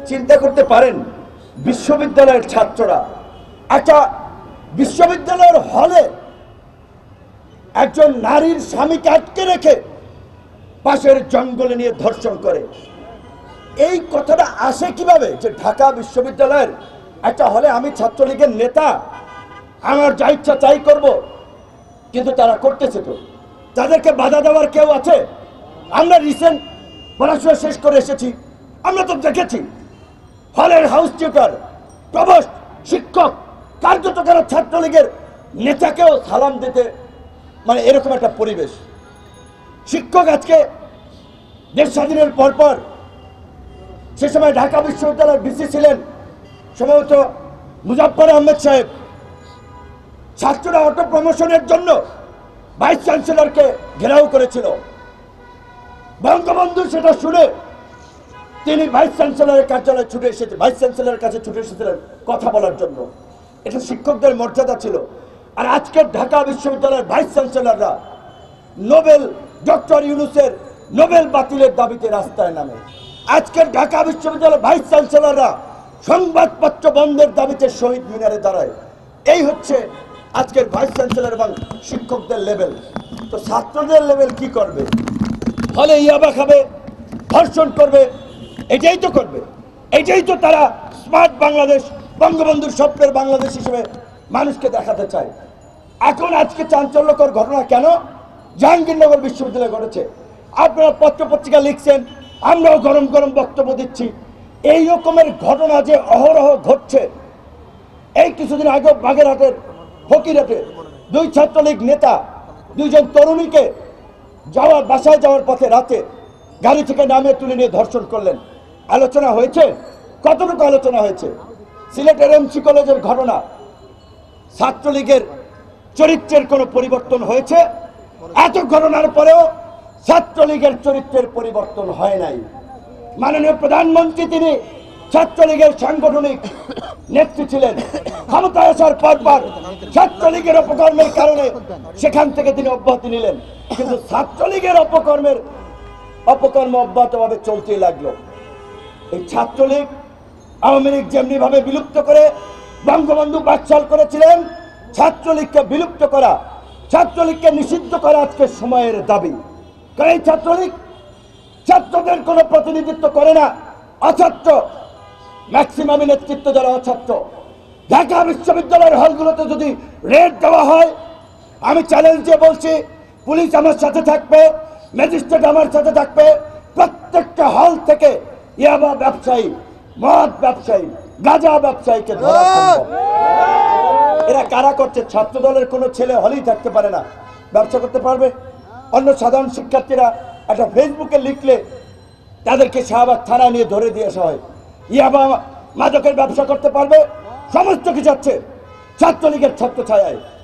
চিন্তা করতে পারেন বিশ্ববিদ্যালয়ের ছাত্ররা একটা বিশ্ববিদ্যালয়ের হলে একজন নারীর স্বামীকে আটকে রেখে পাশের জঙ্গলে নিয়ে ধর্ষণ করে। এই কথাটা আসে কিভাবে যে ঢাকা বিশ্ববিদ্যালয়ের একটা হলে আমি ছাত্রলীগের নেতা, আমার যা ইচ্ছা তাই করব, কিন্তু তারা করতেছে। তো তাদেরকে বাধা দেওয়ার কেউ আছে? আমরা রিসেন্ট পড়াশোনা শেষ করে এসেছি, আমরা তো দেখেছি হলের হাউস টিউটার, প্রভোস্ট, শিক্ষক কার্যত তারা ছাত্রলীগের নেতাকেও সালাম দিতে, মানে এরকম একটা পরিবেশ। শিক্ষক আজকে দেশ স্বাধীনের পরপর সে সময় ঢাকা বিশ্ববিদ্যালয়ের ভিসি ছিলেন সম্ভবত মুজাফফর আহমেদ সাহেব। ছাত্ররা অটো প্রমোশনের জন্য ভাইস চ্যান্সেলরকে ঘেরাও করেছিল। বঙ্গবন্ধু সেটা শুনে তিনি ভাইস চ্যান্সেলরের কার্যালয়ে ছুটে এসেছে, ভাইস চ্যান্সেলরের কাছে ছুটে এসেছিলেন কথা বলার জন্য। এটা শিক্ষকদের মর্যাদা ছিল। আর আজকের ঢাকা বিশ্ববিদ্যালয়ের ভাইস চ্যান্সেলররা নোবেল, ডক্টর ইউনূসের নোবেল বাতিলের দাবিতে রাস্তায় নামে। আজকের ঢাকা বিশ্ববিদ্যালয়ের ভাইস চ্যান্সেলররা সংবাদপত্র বন্ধের দাবিতে শহীদ মিনারে দাঁড়ায়। এই হচ্ছে আজকের ভাইস চ্যান্সেলর এবং শিক্ষকদের লেভেল। তো ছাত্রদের লেভেল কি করবে? ফলে ইয়াবা খাবে, ধর্ষণ করবে, এটাই তো করবে। এটাই তো তারা স্মার্ট বাংলাদেশ, বঙ্গবন্ধুর স্বপ্নের বাংলাদেশ হিসেবে মানুষকে দেখাতে চায়। এখন আজকে চাঞ্চল্যকর ঘটনা কেন জাহাঙ্গীরনগর বিশ্ববিদ্যালয়ে ঘটেছে? আপনারা পত্রপত্রিকা লিখছেন, আমরাও গরম গরম বক্তব্য দিচ্ছি। এই রকমের ঘটনা যে অহরহ ঘটছে। এই কিছুদিন আগে বাগেরহাটের ফকিরহাটে দুই ছাত্রলীগ নেতা দুইজন তরুণীকে বাসায় যাওয়ার পথে রাতে গাড়ি থেকে নামিয়ে তুলে নিয়ে ধর্ষণ করলেন। আলোচনা হয়েছে? কতটুকু আলোচনা হয়েছে? সিলেটের এমসি কলেজের ঘটনা, ছাত্রলীগের চরিত্রের কোনো পরিবর্তন হয়েছে? এত ঘটনার পরেও ছাত্রলীগের চরিত্রের পরিবর্তন হয় নাই। মাননীয় প্রধানমন্ত্রী তিনি ছাত্রলীগের সাংগঠনিক নেত্রী ছিলেন। ক্ষমতায় আসার পর ছাত্রলীগের অপকর্মের কারণে সেখান থেকে তিনি অব্যাহতি নিলেন, কিন্তু ছাত্রলীগের অপকর্ম অব্যাহতভাবে চলতেই লাগলো। এই ছাত্রলীগ, আওয়ামী লীগ যেমনি ভাবে বিলুপ্ত করে বঙ্গবন্ধু বাকশাল করেছিলেন, ছাত্রলীগকে বিলুপ্ত করা, ছাত্রলীগকে নিষিদ্ধ করা আজকে সময়ের দাবি। কারণ এই ছাত্রলীগ ছাত্রদের কোনো প্রতিনিধিত্ব করে না, অছাত্র, ম্যাক্সিমাম নেতৃত্ব যারা অছাত্র। ঢাকা বিশ্ববিদ্যালয়ের হলগুলোতে যদি রেড দেওয়া হয়, আমি চ্যালেঞ্জ দিয়ে বলছি, পুলিশ আমার সাথে থাকবে, ম্যাজিস্ট্রেট আমার সাথে থাকবে, প্রত্যেকটা হল থেকে ইয়াবা ব্যবসায়ী, মদ ব্যবসায়ী, গাঁজা ব্যবসায়ীকে ধরা সম্ভব। এরা কারা করছে? ছাত্র দলের কোনো ছেলে হলেই থাকতে পারে না, ব্যবসা করতে পারবে? অন্য সাধারণ শিক্ষার্থীরা একটা ফেসবুকে লিখলে তাদেরকে শাহবাগ থানায় নিয়ে ধরে দিয়ে আসা হয়। ইয়াবা মাদকের ব্যবসা করতে পারবে? সমস্ত কিছু হচ্ছে ছাত্রলীগের ছত্রছায়ায়।